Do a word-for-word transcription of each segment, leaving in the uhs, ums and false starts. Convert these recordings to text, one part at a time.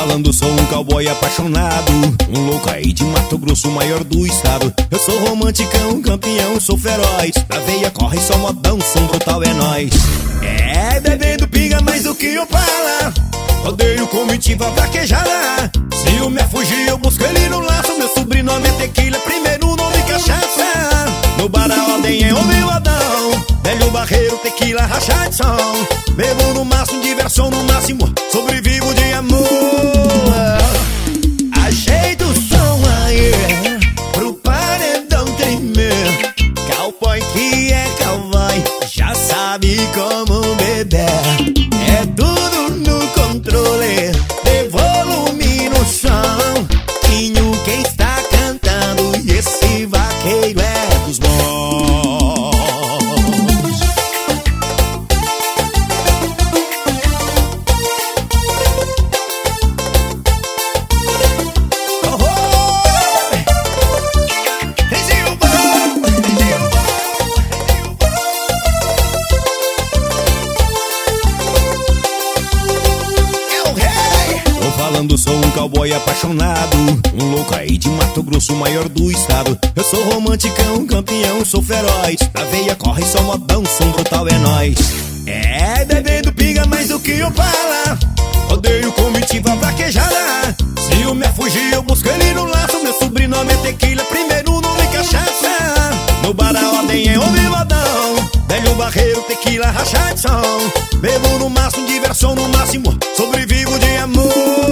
falando, sou um cowboy apaixonado, um louco aí de Mato Grosso, o maior do estado. Eu sou romanticão, campeão, sou feroz. Na veia corre só modão, som brutal é nóis. É, bebendo pinga mais do que o pala. Rodeio comitiva vaquejada. Se o me fugir, eu busco ele no laço. Meu sobrenome é Tequila, primeiro nome cachaça. No bar a ordem é o meu Adão. Velho barreiro, tequila, racha de som. Bebo no máximo, diversão no máximo. Sobrevivo de amor. Ajeita o som aí pro paredão tremer. Cowboy que é cowboy já sabe como beber. É tudo no controle, de volume no som. Quinho quem está cantando, e esse vaqueiro é dos bons. Sou um cowboy apaixonado, um louco aí de Mato Grosso, o maior do estado. Eu sou romanticão, campeão, sou feroz. Na veia corre só modão, som brutal é nóis. É, bebendo pinga mais do que o pala. Rodeio comitiva vaquejada. Se o me fugir, eu busco ele no laço. Meu sobrenome é Tequila, primeiro nome cachaça. No bar a ordem é o viladão. Velho barreiro, tequila, racha de som. Bebo no máximo, diversão no máximo. Sobrevivo de amor.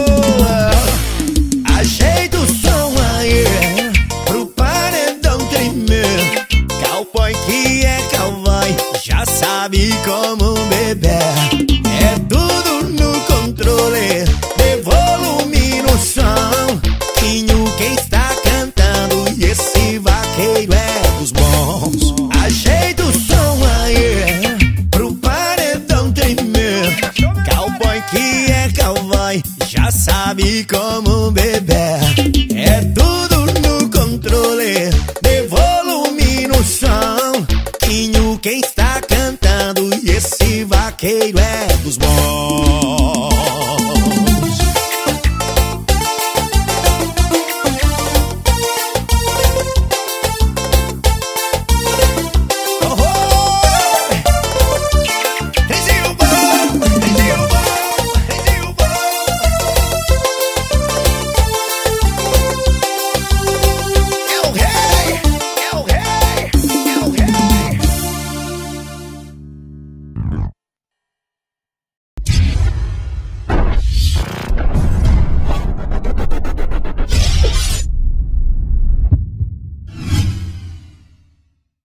Ajeita o som aí pro paredão tremer. Cowboy que é cowboy já sabe como beber. É tudo no controle, de volume no som. Quinho quem está cantando, e esse vaqueiro é dos bons. Ajeita o som aí pro paredão tremer. Cowboy que é cowboy já sabe como beber. É tudo no controle, de volume no som. Quinho quem está cantando, e esse vaqueiro é dos bons.